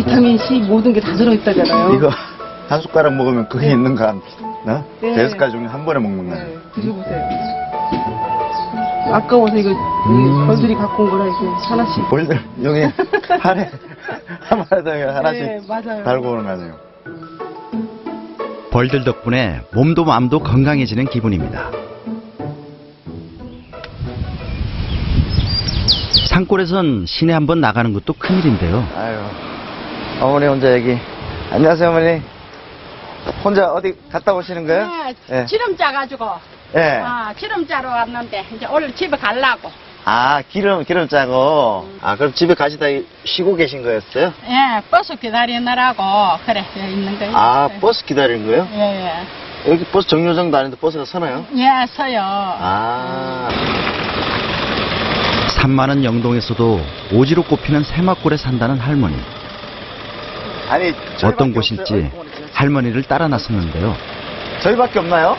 비타민 C 모든 게 다 들어있다잖아요. 이거 한 숟가락 먹으면 그게 네. 있는가? 어? 네. 5숟갈 중에 한 번에 먹는 거야. 네, 드셔보세요. 아까워서 이거 벌들이 갖고 온 거라 이렇게 하나씩. 벌들 여기 하루에 한 마리당 하나씩 네, 맞아요. 달고 오는 거 아니에요? 벌들 덕분에 몸도 마음도 건강해지는 기분입니다. 산골에선 시내 한번 나가는 것도 큰일인데요. 아유, 어머니 혼자 여기. 안녕하세요, 어머니. 혼자 어디 갔다 오시는 거예요? 네, 기름 짜가지고. 예. 기름 짜러 왔는데, 이제 오늘 집에 가려고. 아, 기름 짜고. 아, 그럼 집에 가시다 쉬고 계신 거였어요? 예, 버스 기다리느라고, 그래, 여기 있는 거예요. 아, 버스 기다리는 거예요? 예, 여기 버스 정류장도 아닌데 버스가 서나요? 예. 예, 서요. 아. 산 많은 영동에서도 오지로 꼽히는 새막골에 산다는 할머니. 아니, 어떤 곳일지 할머니를 따라 나섰는데요. 저희밖에 없나요?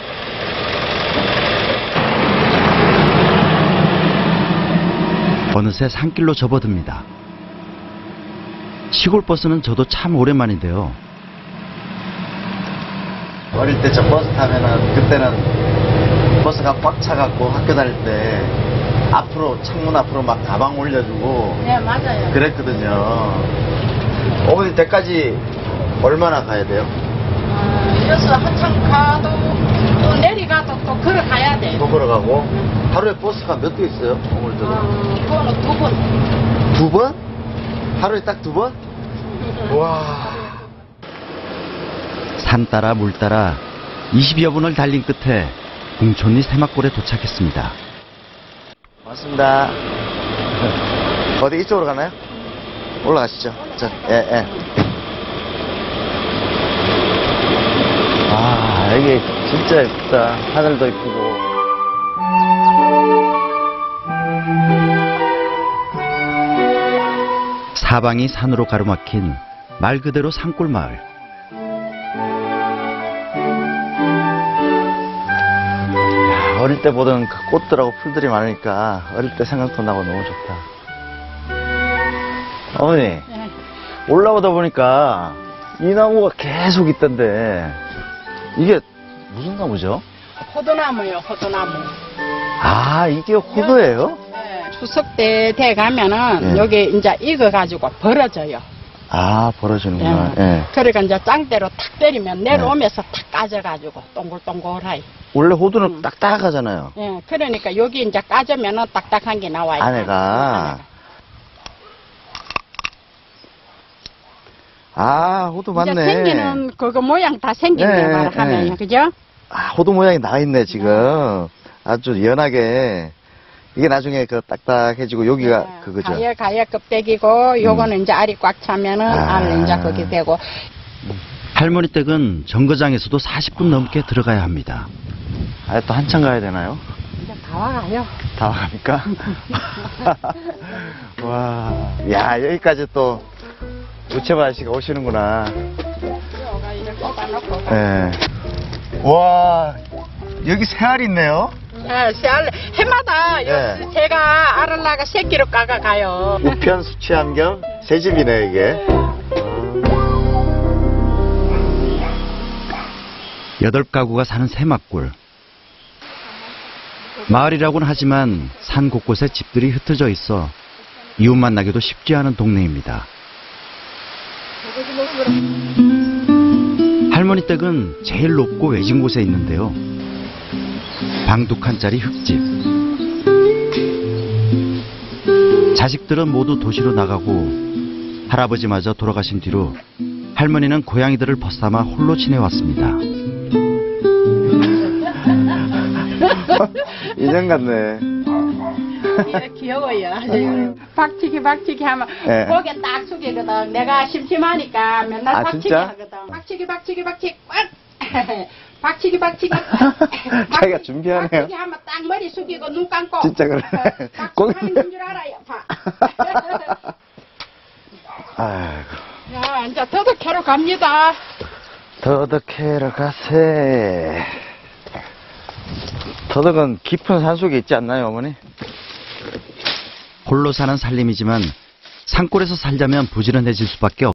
어느새 산길로 접어듭니다. 시골 버스는 저도 참 오랜만인데요. 어릴 때 저 버스 타면은 그때는 버스가 꽉 차갖고 학교 다닐 때 앞으로 창문 앞으로 막 가방 올려주고 예, 맞아요. 그랬거든요. 어머니 댁까지 얼마나 가야 돼요? 그래서 한참 가도, 또 내리가도 또 걸어가야 돼. 또 걸어가고 하루에 버스가 몇 대 있어요? 어머니도 그거는 2번. 2번? 하루에 딱 2번? 와. 산 따라 물 따라 20여 분을 달린 끝에 궁촌리 새막골에 도착했습니다. 고맙습니다. 어디 이쪽으로 가나요? 올라가시죠. 자, 예. 아, 여기 진짜 예쁘다. 하늘도 예쁘고. 사방이 산으로 가로막힌 말 그대로 산골 마을. 야, 어릴 때 보던 그 꽃들하고 풀들이 많으니까 어릴 때 생각도 나고 너무 좋다. 어머니, 예. 올라오다 보니까 이 나무가 계속 있던데 이게 무슨 나무죠? 호두나무요, 호두나무. 아, 이게 호두예요? 네, 추석 때 가면은 예. 여기 이제 익어가지고 벌어져요. 아, 벌어지는구나. 예. 그러니까 이제 짱대로 탁 때리면 내려오면서 탁 까져가지고 동글동글하이. 원래 호두는 딱딱하잖아요. 예, 그러니까 여기 이제 까지면은 딱딱한 게 나와요. 안에가. 아, 호두 맞네. 이제 생기는 그거 모양 다 생긴 네, 게 말하면요, 네. 그죠? 아, 호두 모양이 나와 있네, 지금. 아주 연하게. 이게 나중에 그 딱딱해지고 여기가 그거죠. 가የ 껍데기고 요거는 이제 알이 꽉 차면은 알 이제 거기 되고. 할머니 댁은 정거장에서도 40분 넘게 들어가야 합니다. 아, 또 한참 가야 되나요? 이제 다 와가요. 다 와갑니까? 와, 야, 여기까지 또 우체부 아저씨가 오시는구나. 요가 이렇게 꽂아놓고. 예. 와, 여기 새알이 있네요. 예, 새알 해마다 네. 새가 알을 낳아 새끼로 까가 가요. 우편 수취한 겸 새집이네, 이게. 8가구가 사는 새막골. 마을이라고는 하지만 산 곳곳에 집들이 흩어져 있어 이웃 만나기도 쉽지 않은 동네입니다. 할머니 댁은 제일 높고 외진 곳에 있는데요. 방 2칸짜리 흙집. 자식들은 모두 도시로 나가고 할아버지마저 돌아가신 뒤로 할머니는 고양이들을 벗삼아 홀로 지내왔습니다. 인형 같네. 귀여워요. 박치기 하면 네. 고개 딱 숙이거든. 내가 심심하니까 맨날 아, 박치기 진짜? 하거든. 박치기 꽉! 박치기 자기가 준비하네요. 박치기 하면 딱 머리 숙이고 눈 감고 진짜 그래. 박치기 하는 줄 알아요. 아이고. 야, 이제 더덕캐러 갑니다. 더덕해러 가세. 더덕은 깊은 산속에 있지 않나요, 어머니? 홀로 사는 살림이지만 산골에서 살자면 부지런해질 수밖에